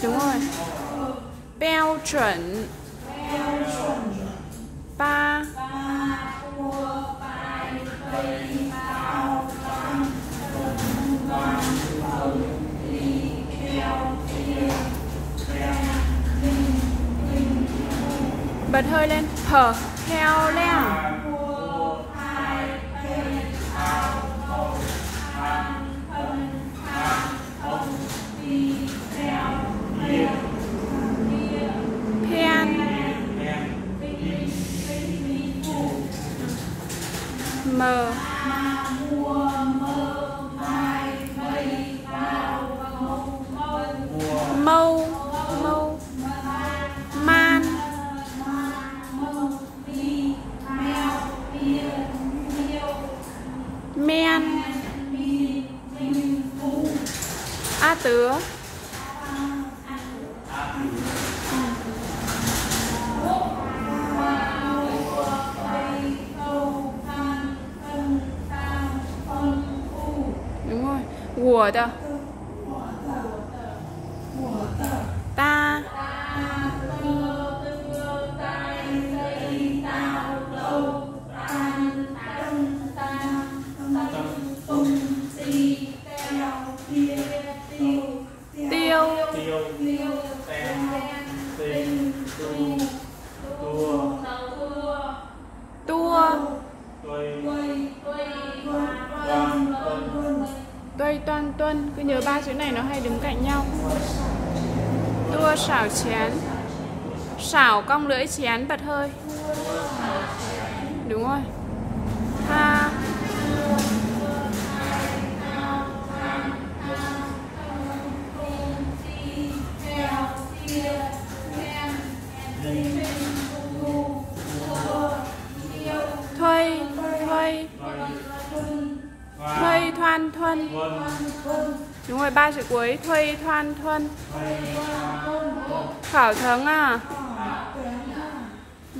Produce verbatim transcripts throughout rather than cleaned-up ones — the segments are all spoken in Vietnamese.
Đúng rồi. Bao chuẩn. Ba. Bật hơi lên. Hờ. Theo leo. Pen. Mờ. Mâu. Mâu. Man. Men. A tứa. Đúng rồi. Của đâu? Ta. Tiêu. Tua. Tuây toan tuân. Cứ nhớ ba chữ này nó hay đứng cạnh nhau. Tua xảo chén. Xảo cong lưỡi, chén bật hơi. Đúng rồi. Tha. Thuây. Thuây. Thuây thoan thuân. Đúng rồi, ba chữ cuối. Thuây thoan thuân. Khảo thắng à. Ừ.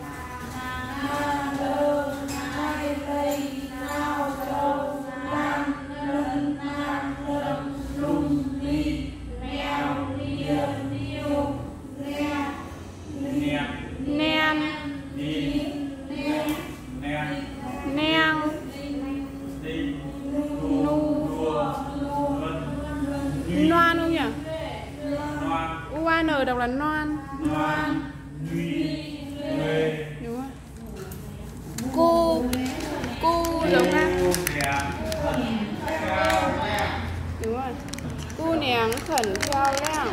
Nen. Neng. Nu. Noan không nhỉ? u a en đọc là noan. Noan. Đúng rồi. Cô. Cô giống ra. Đúng rồi. Cô nén khẩn theo leo.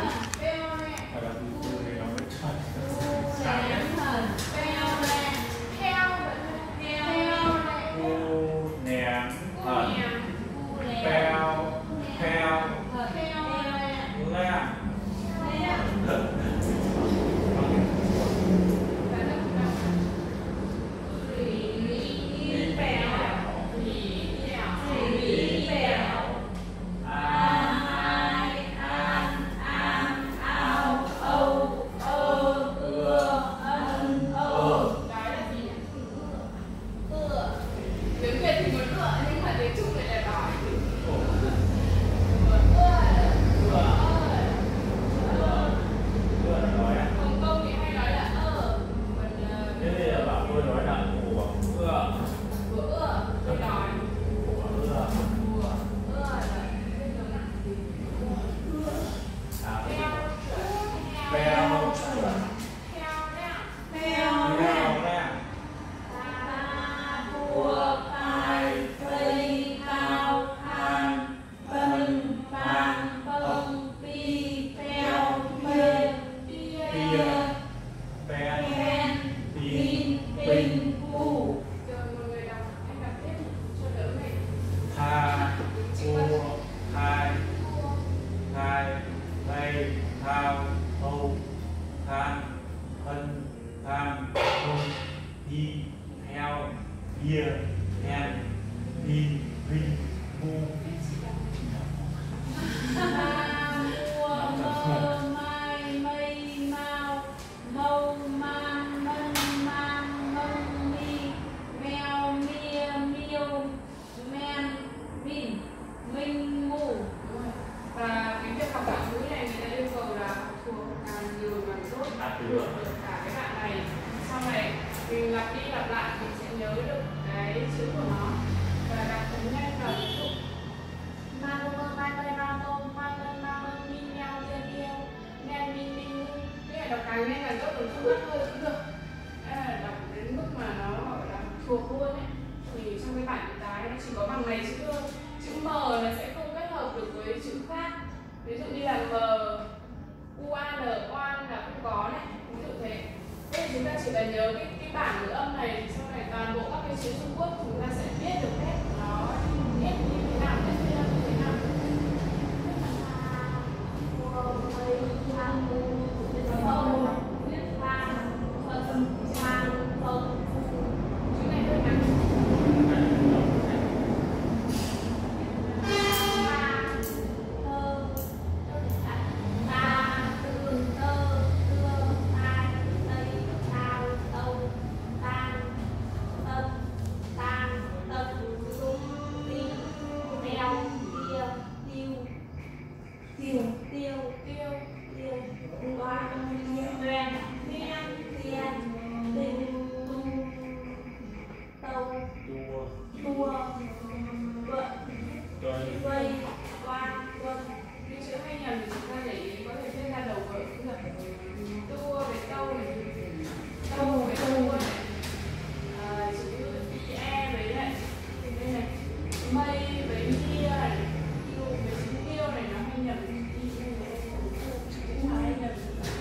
Và cái việc học ngoại ngữ này người ta yêu cầu là này đọc càng nhanh càng tốt, đừng không mất hơi cũng được. Đây là đọc đến mức mà nó gọi là thuộc luôn ấy. Thì trong cái bản tái nó chỉ có bằng này chữ chữ M nó sẽ không kết hợp được với chữ khác. Ví dụ như là M, U, A, N, oan là không có này, ví dụ thế. Thế thì chúng ta chỉ cần nhớ cái, cái bảng ngữ âm này thì sau này toàn bộ các cái chữ Trung Quốc chúng ta sẽ biết được hết nó hết như thế nào, hết như thế nào. Chữ này hơi ngắn. tiêu tiêu Tiêu, tiêu qua huyền thiên thiên tình tu tâu tua vợ vây quan quân. cái chữ hay nhầm thì chúng ta để ý có thể viết ra đầu vở cũng là tua với tâu này, tâu với tua này, à, chữ e với lại đây này, mây với nia này, tiêu với chữ tiêu này nó hay nhầm đi, chữ hay nhầm.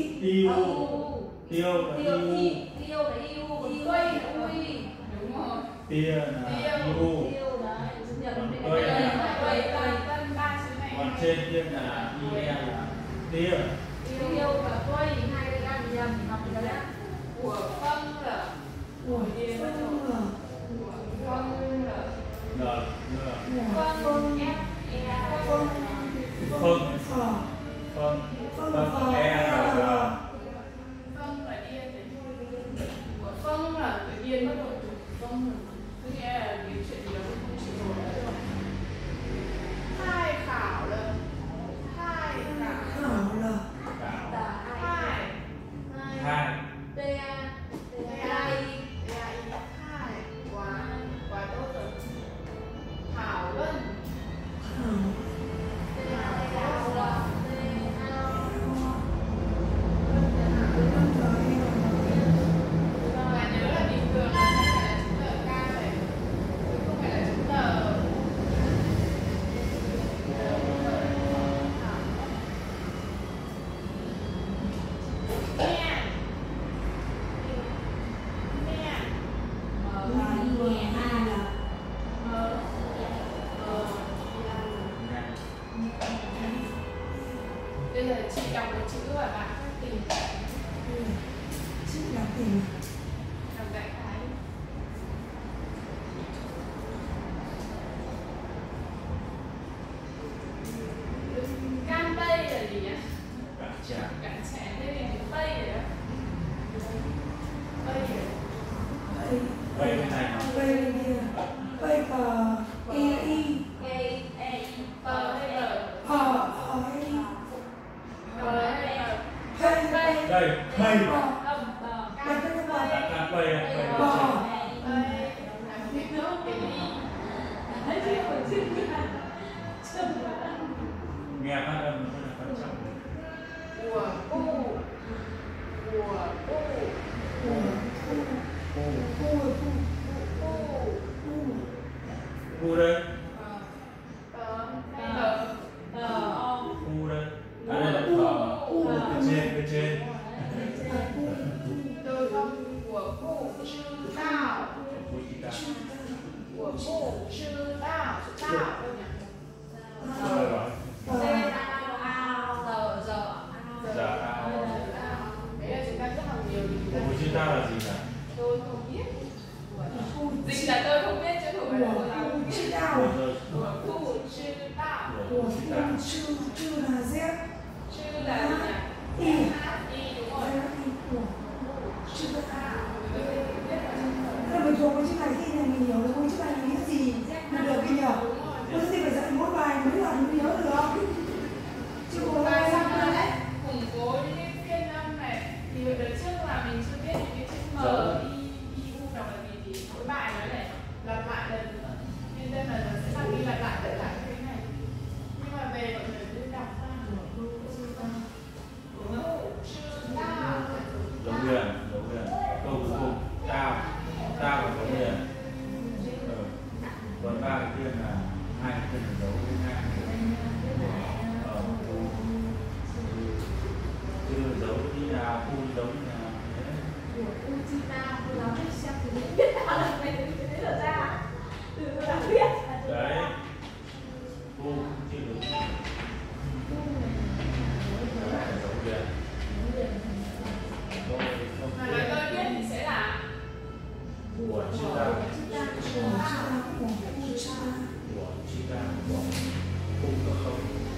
Yêu. U. Tiêu là Tiêu iu. thì tiêu là iu, còn Iu. quay là ui. Đúng rồi. Tia là Tiêu. iu. Tiêu đấy, chữ nhật Còn bên quay đây. là- Quay tân tân ba chữ này. Còn trên kia là ie là tia. Tiêu và quay hai cái gam nhầm học rồi đấy. Của phân là Của phân là của phân là N N phân F E phân phân phở phân phân phân phở e r r. phân là yên đấy. Của phân là tự nhiên bắt đầu từ phân rồi. Tức nghĩa là cái chuyện gì đó không chịu nổi nữa rồi. Hai khảo là hai khảo khảo là Cảo. Tả hai hai. Hai. T A. T A I. hai quá quá tốt rồi. Thảo Vân khảo T A I. Ao là T A. phân phở heo và nhớ là bình thường là sẽ phải là chữ L K này, chứ không phải là chữ L. Nè. Nè. là nhẹ a là Mờ. Mờ. Bây giờ chị đọc một chữ và bạn phát tìm chữ là tình đọc đại khái. Can Tây là gì nhỉ? Cảo chả. Cản trẻ đây là chữ Tây rồi đó. Tây rồi. đây Vậy cái này nó đây bên kia đây phở e i K E I. Tờ hay L? phở phở e i Tờ hay L? hay hay đây hay bò Âm tờ. đây cái bò đã cắt quay à quay bò Tây. Làm biết nước cái đi. nghe phát âm nó rất là quan trọng. Của cu. Của cu. của Cu. khu khu Cu. khu Cu đây. Tờ hay L? Tờ O. Cu đây. À đây là phở. Bên trên bên trên. Tôi không của cụ sư tao. Cu chi ta. Của cụ sư tao. Sư tao đâu nhỉ? Rồi rồi. T A O. Tờ giờ. Giờ ao. Đấy là chúng ta rất là nhiều thì chúng ta Cu chi ta là gì nhỉ? tôi không biết. khu Dịch là tôi không biết chứ không phải là tôi của không khu biết. chữ đào Của cụ sư tao. của khu chữ chữ là z Sư là gì nhỉ? y Y đúng rồi. đây là y của chữ a Tao. Tôi biết là Thế là bình thường cái chữ này khi này mình hiểu được không chữ này mình nghĩ gì mình được cái nhờ đúng rồi. bây giờ thì phải dạy mỗi bài mấy lần mới nhớ được chứ còn Và lại xong xong rồi rồi đấy, củng cố những cái phiên âm này thì hồi đợt trước là mình chưa biết những cái chữ M, I, I, U đọc là gì thì mỗi bài nó để lặp lại lần nữa. Nên đây là nó sẽ lặp đi lặp lại tất cả các cái này. Nhưng mà về mọi người cứ đọc ra của sư ta. Dấu huyền, dấu huyền. Câu cuối cùng tao. Tao là dấu huyền. Ừ. Còn ba cái kia là hai cái kia là dấu ngang. Ờ, cu. Chứ dấu như nào, cu dấu như nào. Thế. Của U Chi Nam. Tôi nóiให้xem thì mình biết nào là mình cái đấy là ra. Từ tôi đã biết. Đấy. Cu chưa đúng. Đấy là dấu huyền. Câu này không Mà biết. nói tôi biết thì sẽ là Của chữ ta. của chữ ta của khu chữ ta Của chữ ta. Của cu và không.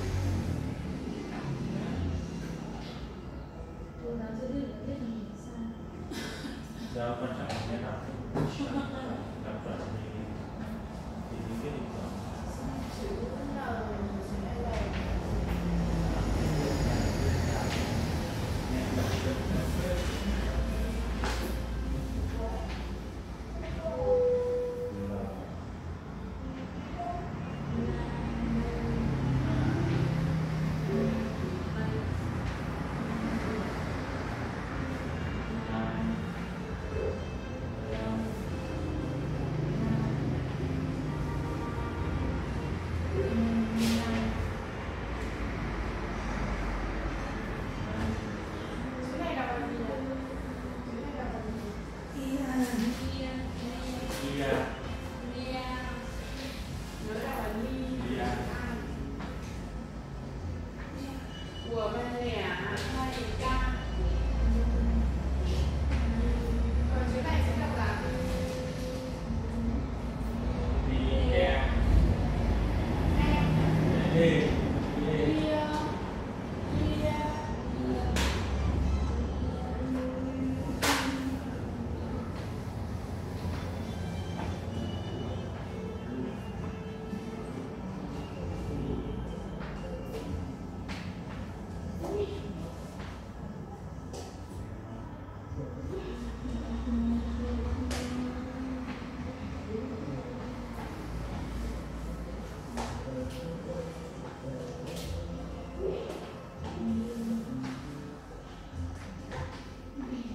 Tôi nói sẽ biết là biết là mình sao. Giao quan trọng nhất là làm chuẩn thì thì những cái định hướng chữ N sẽ là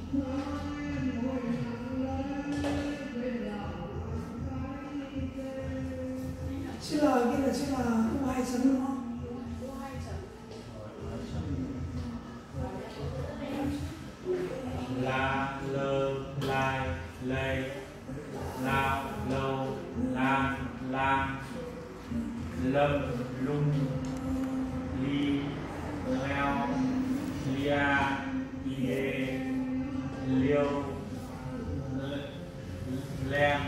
chữ L kia là chữ L u hai chấm đúng không? U hai chấm. La, lơ, lai, lê, lao, lâu, lan, lan, lâm, lung, ly, leo, lia, lie, liêu, lem,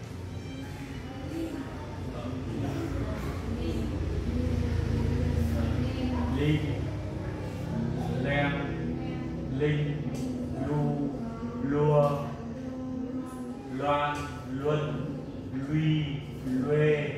ly, lem, linh, lu, lua, loan, luân, luy, luê.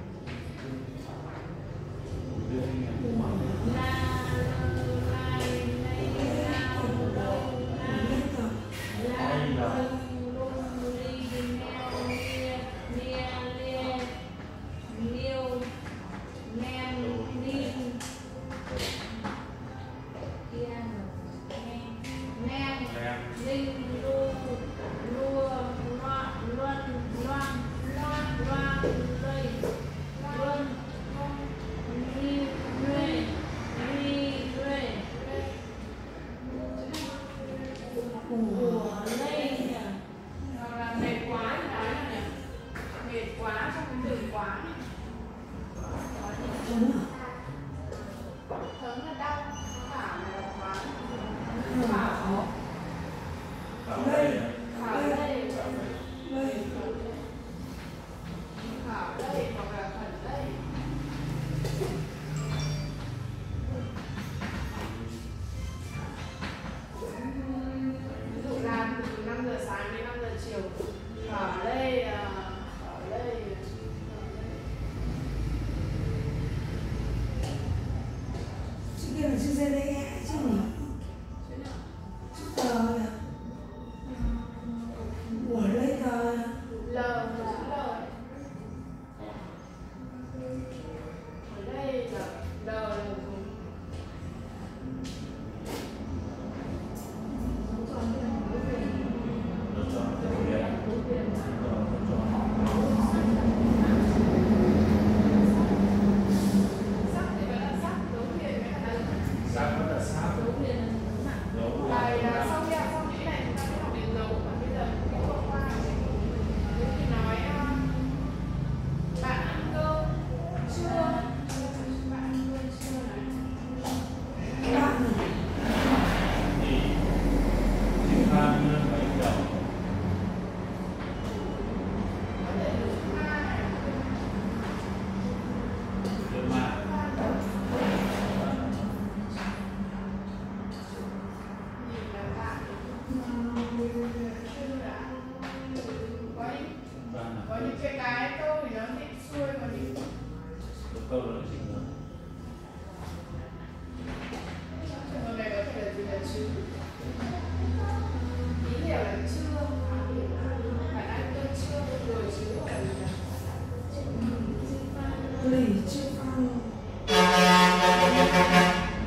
Hoặc là mệt quá thì nói là nhỉ? Mệt quá trong cái từ quá này. Chấm à? Thấm là đau, khảo là quá. Khảo. Khảo đây. Khảo đây. Đây. Khảo đây hoặc là khẩn đây. Ví dụ làm từ năm giờ sáng đến năm giờ chiều. Khảo đây, khảo đây. Chữ kia là chữ Z D E chứ nhỉ? Chữ T là của lấy tờ L, chữ L. Ở đây là L là dùng Nó chọn cái gì đấy? Nó chọn. sắc thì vẫn là sắc, dấu huyền với là ấn. Sắc vẫn là sắc. Dấu Bài là sau khi sau nghĩ này chúng ta sẽ học đến dấu và bây giờ cái câu qua thế thì nói bạn ăn cơm chưa? Bạn ăn cơm chưa này? bạn này. thì chữ phan lên bảy đầu. Có thể được hai này. Chữ ma. Nhìn là bạn chưa đã có những Văn là có những cái cái câu thì nó định xuôi có những câu đó là chữ rồi. trường hợp này có thể là gì là chứ ý hiểu là chưa bạn ăn cơm chưa rồi chứ hoặc là gì là Lì chữ phan. Chữ ma.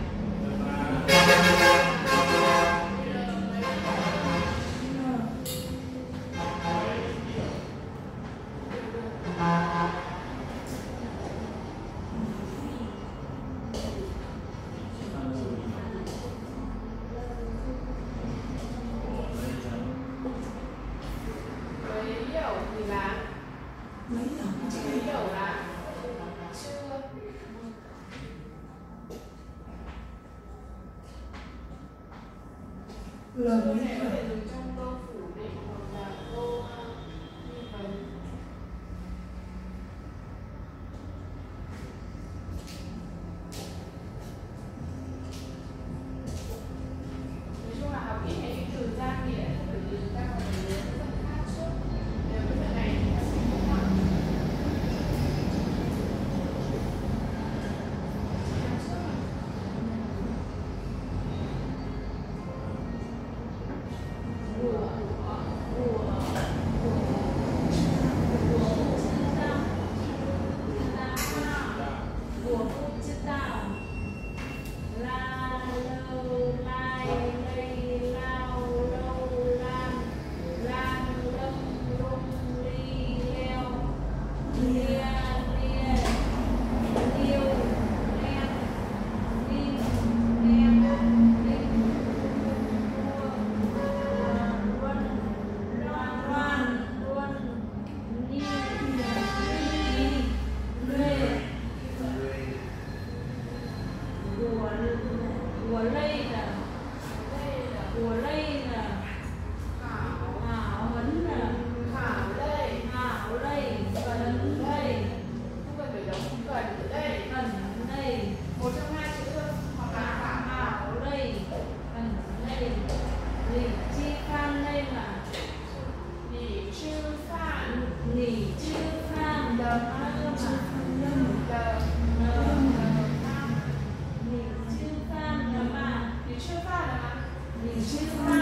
với hiểu thì là Mấy ở chữ với hiểu là chưa L câu mấy này có ở. thể dùng trong câu phủ định hoặc là câu nghi vấn. Nói chung là học ít cái từ ra nghĩa bởi vì chúng ta còn phải nhớ cái phần khác trước. Nếu cái phần này thì ta sẽ không học. chữ